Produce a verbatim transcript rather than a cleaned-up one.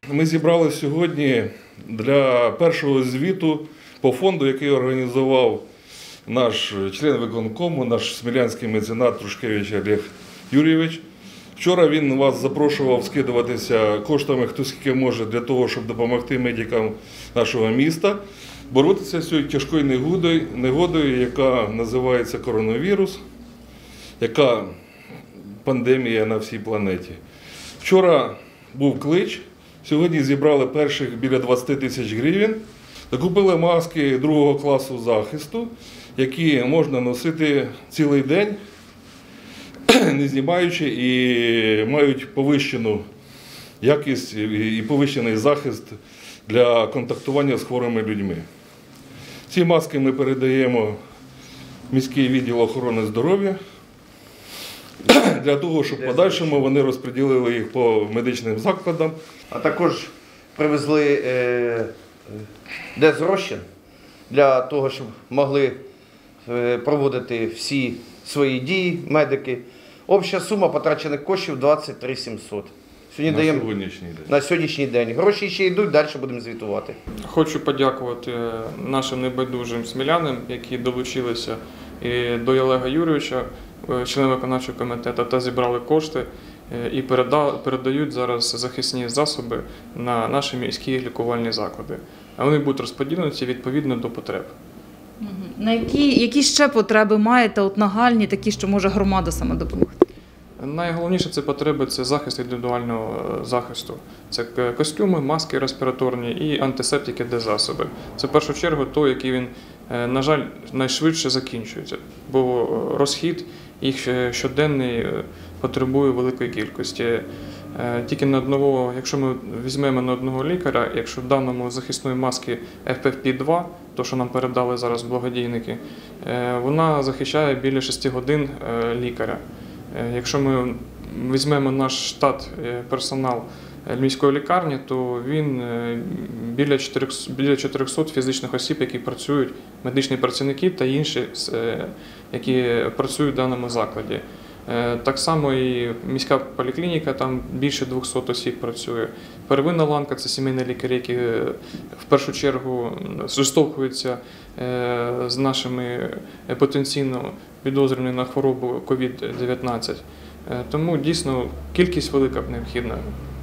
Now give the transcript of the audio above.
Ми зібрали сьогодні для першого звіту по фонду, який організував наш член виконкому, наш смілянський меценат Трушкевич Олег Юрійович. Вчора він вас запрошував скидуватися коштами, хто скільки може, для того, щоб допомогти медикам нашого міста боротися з цією тяжкою негодою, негодою, яка називається коронавірус, яка пандемія на всій планеті. Вчора був клич, сьогодні зібрали перших біля двадцяти тисяч гривень, закупили маски другого класу захисту, які можна носити цілий день, не знімаючи, і мають повищену якість і повищений захист для контактування з хворими людьми. Ці маски ми передаємо в міський відділ охорони здоров'я, для того, щоб в подальшому вони розподілили їх по медичним закладам. А також привезли е, дезрозчин для того, щоб могли е, проводити всі свої дії медики. Обща сума потрачених коштів двадцять три тисячі сімсот. Сьогодні на даємо, сьогоднішній день. На сьогоднішній день. Гроші ще йдуть, далі будемо звітувати. Хочу подякувати нашим небайдужим смілянам, які долучилися і до Олега Юрійовича, члена виконавчого комітету, та зібрали кошти і передають зараз захисні засоби на наші міські лікувальні заклади. А вони будуть розподілені відповідно до потреб. На які, які ще потреби маєте, от нагальні, такі, що може громада саме допомогти? Найголовніше це потреби – це захист індивідуального захисту. Це костюми, маски респіраторні і антисептики, дезасоби. Це в першу чергу той, який він, на жаль, найшвидше закінчується, бо розхід їх щоденний потребує великої кількості. Тільки на одного, якщо ми візьмемо на одного лікаря, якщо в даному захисної маски еф пі еф пі два, то, що нам передали зараз благодійники, вона захищає біля шести годин лікаря. Якщо ми візьмемо наш штат, персонал міської лікарні, то він біля чотирьохсот фізичних осіб, які працюють, медичні працівники та інші, які працюють в даному закладі. Так само і міська поліклініка, там більше двохсот осіб працює. Первинна ланка – це сімейні лікарі, які в першу чергу зіштовхуються з нашими потенційно підозрюваними на хворобу ковід дев'ятнадцять. Тому дійсно кількість велика необхідна.